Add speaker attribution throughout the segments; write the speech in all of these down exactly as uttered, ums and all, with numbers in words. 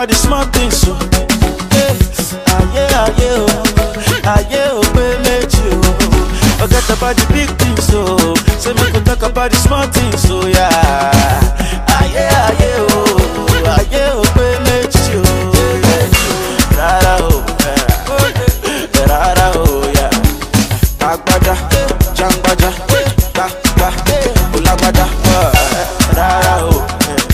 Speaker 1: about the small things, so aye, aye, oh, aye, oh, baby, you. Forget about the big things, so say me could talk about the small things, so yeah. Aye, aye, oh, aye, oh, baby, you. Rara, oh, rara, oh, yeah. Agbada, jangbaja, ba, ba, ulabada, rara, oh,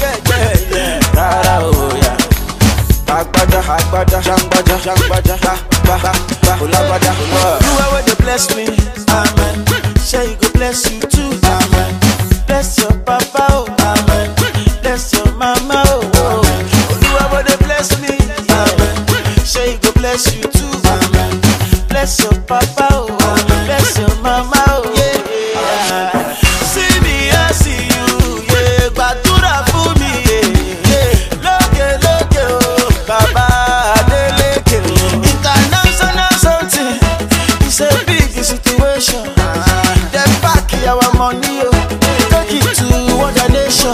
Speaker 1: rara, oh, yeah. Agbada, agbada, jangbaja, jangbaja, ba, ba, ba, ulabada, you are where they bless me, amen. Say you go bless you too, amen. Bless your papa, oh, amen. Bless your mama, oh, oh. You are where they bless me, amen. Say you go bless you too, amen. Bless your papa, oh, amen. Bless your mama, oh, yeah. See me, I see you, yeah. Badura for me, yeah. Loke, loke, oh, baba, adeleke. International something, it's a big situation. They back our money, oh, take it to other nation.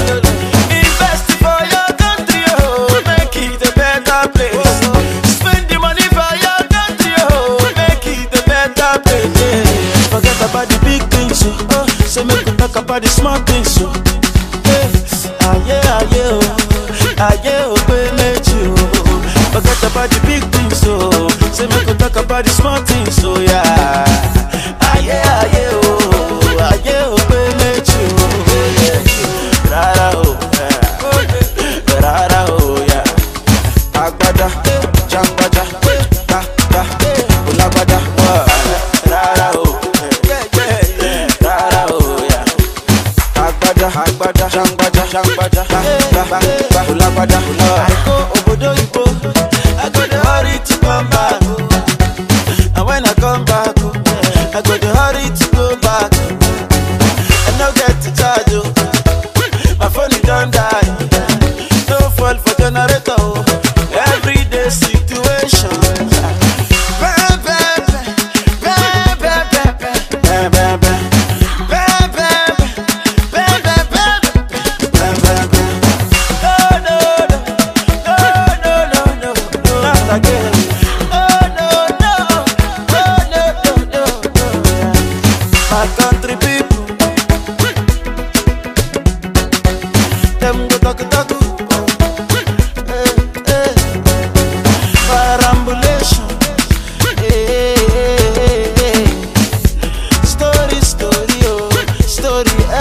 Speaker 1: Invest for your country, oh, make it a better place. Spend the money for your country, oh, make it a better place. Forget about the big things, oh, so make we talk about the small things, oh. Aye, aye, oh, aye, oh, baby, you. Forget about the big things, oh, so make we talk about the small things, oh, yeah. Aye, aye, oh, aye, oh, baby, you. Rara, oh, yeah. Rara, oh, yeah. Agbada, jangbaja, ba, ba, ulabada, rara, oh, rara, oh, yeah. Agbada, agbada, jangbaja, jangbaja, ba, ba, ba, ulabada, I go obodo ibo, I go the hurry to come back, and when I come back, I go the hurry to go back. I no get to charge, oh, my phone it don't die. No fall for generator, oh, everyday situation. My country people, them go talk talk, eh, eh. Parambulation, eh, eh, eh, eh. Story, story, oh, story